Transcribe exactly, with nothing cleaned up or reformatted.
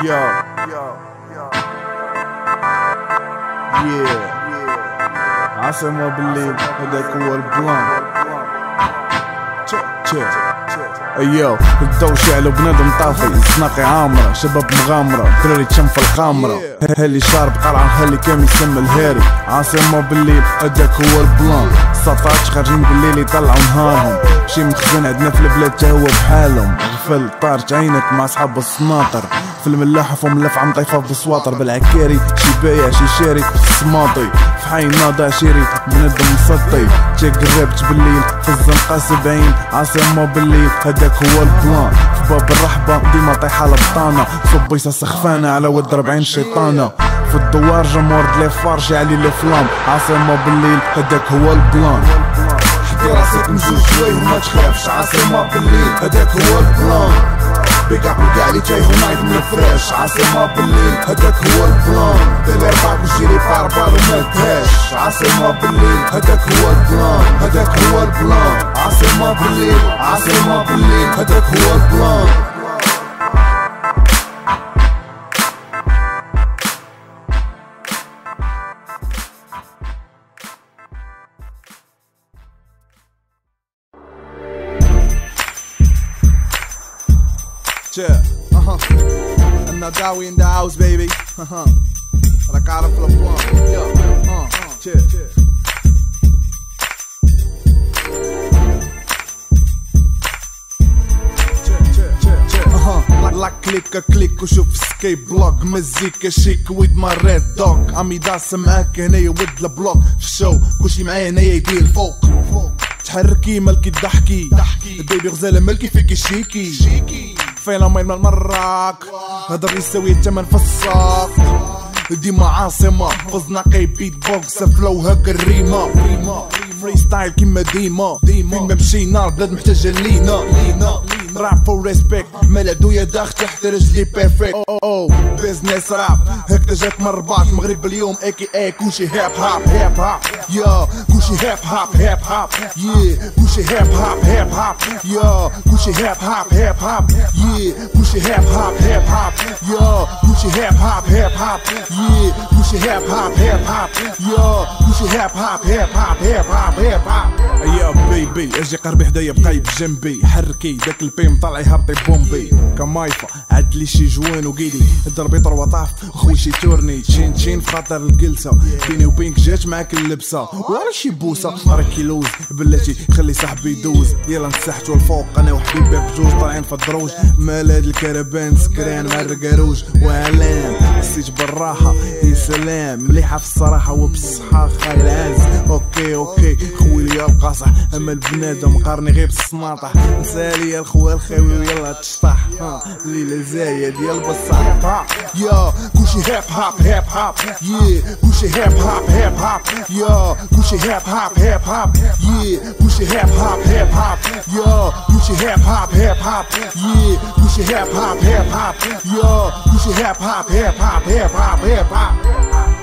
Yo, yo, yo. Yeah. عاصمة بالليل هداك هو البلان. ايو الضو شعل وبنادم طافي، الزناقي عامرة، شباب مغامرة، دراري تشم الخامرة، هاللي شارب قرعة، هاللي كان يسمى الهاري. عاصمة بالليل هداك هو البلان. سطات خارجين بالليل يطلعوا نهارهم، شي مخزن عندنا في البلاد تا هو بحالهم. غفل طارت عينك مع صحاب السناطر، في الملاحة فهم لفعة مطيفة بسواطر، بالعكاري شي بايع شي شاري سماطي، في حي ناضع شيري بنادم مسطي. جا قربت بالليل في الزنقة سبعين. عاصمة بالليل هداك هو البلان. في باب الرحبة ديما طيحة لبطانة، صبيصة سخفانة على ود ربعين شيطانة. في الدوار جمهور دلي فارجي علي لي فلام. عاصمة بالليل هداك هو البلان. حدي راسك مجوج شوي وما تخافش. عاصمة بالليل هداك هو البلان. بيك اب لكاع لي تايهو نايض من الفراش. عاصمة بالليل هداك هو البلان. دير ربعك وجيري باربال ومالتهاش. عاصمة بالليل هداك هو البلان. هداك هو البلان. عاصمة بالليل عاصمة بالليل هداك هو البلان. Yeah, uh-huh. And now Dawi in the house, baby. Uh-huh. Like out of the plum. Yeah, uh, cheers. لا كليك كليك وشوف سكي بلوك، مزيكا شيك ويد ما ريد دوغ. عمي داس معاك هنايا ود البلوك في الشو، كلشي معايا هنايا يدير فوق. تحركي ملكي ضحكي بيبي غزالة ملكي فيكي شيكي فينومين من مراك، هضر يساوي الثمن في الساق. ديما عاصمة في زناقي بيت بوكس فلو هاك الريمة. فري ستايل كيما ديما فين ما مشينا البلاد محتاجة لينا. راب فور ريسبكت مالادو يا داخ تحت رجلي بيرفكت. او او بيزنس راب هكذا جاك من الرباط المغرب اليوم اي كي اي كلشي هيب هاب هيب هاب يا كلشي هيب هاب هيب هاب يا كلشي هيب هاب هيب هاب يا كلشي هيب هاب هيب هاب يا كلشي هيب هاب هيب هاب يا كلشي هيب هاب هيب هاب يا كلشي هيب هاب هيب هاب يا كلشي هيب هاب هيب هاب هيب هاب هيب هاب. يا بيبي اجي قربي حدايا بقاي بجنبي، حركي داك البيم طالع يهبطي بومبي كمايفا عدلي شي جوان وقيدي ضربي طروا طاف خويا شي تورني تشين تشين في خاطر الجلسه بيني وبينك جات معاك اللبسه ولا شي بوسه. راكي لوز بلاتي خلي صاحبي يدوز يلا نسحتو الفوق انا وحبيبي بجوج طالعين في الدروج مال هاد الكربان سكران مع الرقاروج وعلام حسيت بالراحه يا سلام مليحه في الصراحه وبالصحه خاي العز. اوكي اوكي خويا يا القاصح اما البنادم قارني غير بالسناطح نسالي الخوال الخاوي ويلا تشطح ليلة زايد ديال بصح. يا كلشي هيب هاب هيب هاب يا كلشي هيب هاب هيب هاب يا كلشي هيب هاب هيب هاب يا كلشي هيب هاب هيب هاب يا كلشي هيب هاب هيب هاب يا كلشي هيب هاب هيب هاب يا كلشي هيب هاب هيب هاب هيب هاب هيب هاب.